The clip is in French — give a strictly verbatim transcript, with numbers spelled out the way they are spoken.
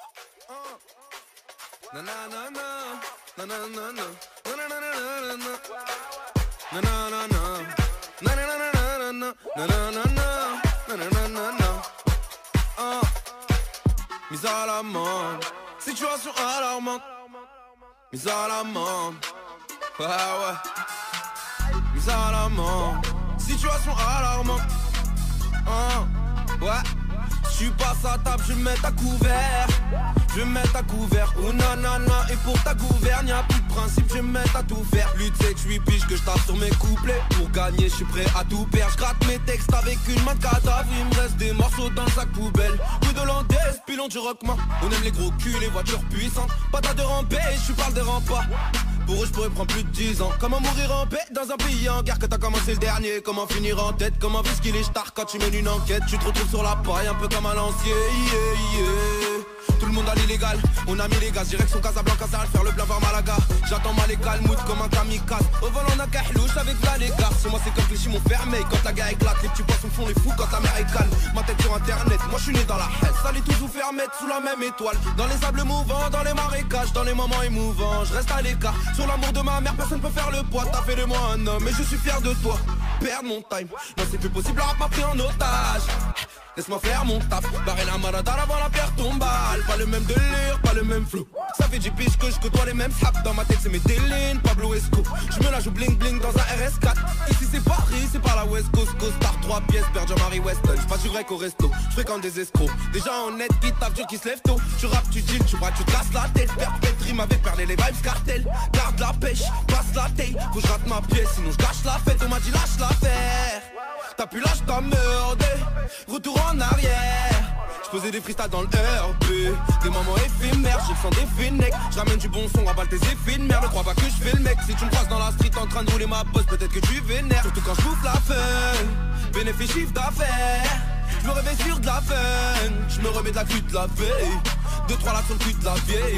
Na na na na, na na na na, na na na na na, na na na na, na na na na na, na na na na, na na na na. Ah, mise à l'amende, situation alarmante, mise à l'amende, ouais ouais, mise à l'amende, situation alarmante. Ah, ouais. Tu passes à table, je mets ta couvert. Je mets ta couvert, oh nanana. Et pour ta gouverne, y'a plus de principe, je mets à tout faire. Lui tu sais que je suis piche, que je tape sur mes couplets. Pour gagner, je suis prêt à tout perdre. Je gratte mes textes avec une main de cadavre. Il me reste des morceaux dans le sac poubelle. Coup de l'andaise, pilon du rockman. On aime les gros culs, les voitures puissantes. Patate de rampée, je parle des remparts. Pour eux je pourrais prendre plus de dix ans. Comment mourir en paix dans un pays en guerre que t'as commencé le dernier. Comment finir en tête, comment whisky les stars quand tu mènes une enquête. Tu te retrouves sur la paille un peu comme à l'ancien, yeah, yeah. Tout le monde à l'illégal, on a mis les gaz. Direction Casablanca, ça va le faire le plein vers Malaga. J'attends mal les calmoutes comme un kamikaze. Au volant d'un kahlouche avec la les gars. Sur moi c'est comme que les chimons fermés. Quand la guerre éclate, les petits poissons font les fous quand la mer est calme. Ma tête sur internet, moi je suis né dans la haine. Ça les tous vous faire mettre sous la même étoile. Dans les sables mouvants, dans les marécages, dans les moments émouvants. Je reste à l'écart, sur l'amour de ma mère, personne peut faire le poids. T'as fait de moi un homme et je suis fier de toi. Perdre mon time, non c'est plus possible, le rap m'a pris en otage. Laisse-moi faire mon taf, barrer la marada avant la pierre tombale. Pas le même délire, pas le même flow. Ça fait dix piges que je côtoie les mêmes saps. Dans ma tête c'est mes délines, Pablo Esco. Je me la joue bling bling dans un R S quatre. Ici c'est Paris, c'est par la West Coast. Costard trois pièces, père Jean-Marie Weston. J'passe du grec au resto, j'fréquente des escrocs. Des gens honnêtes qui tapent, Dieu qui se lève tôt. Tu rappes, tu deals, tu bras, tu te casses la tête. Perpète, rime avec perler les vibes cartel. Garde la pêche, passe la taille. Faut que je rate ma pièce, sinon je gâche la fête. On m'a dit lâche l'affaire. T'as pu lâche ta merde. Retour en arrière. J'posais des freestyles dans le R P. Des moments éphémères, j'ai le sang des Fennecs. J'ramène du bon son, ravale tes effets de merde. Ne crois pas que je fais le mec. Si tu me croises dans la street en train de rouler ma bosse, peut-être que tu vénères. Surtout quand je bouffe la feuille. Bénéfice chiffre d'affaires. Je me réveille sur de la fun. Je me remets de la cuite de la veille. Deux trois là sur le cul de la vieille.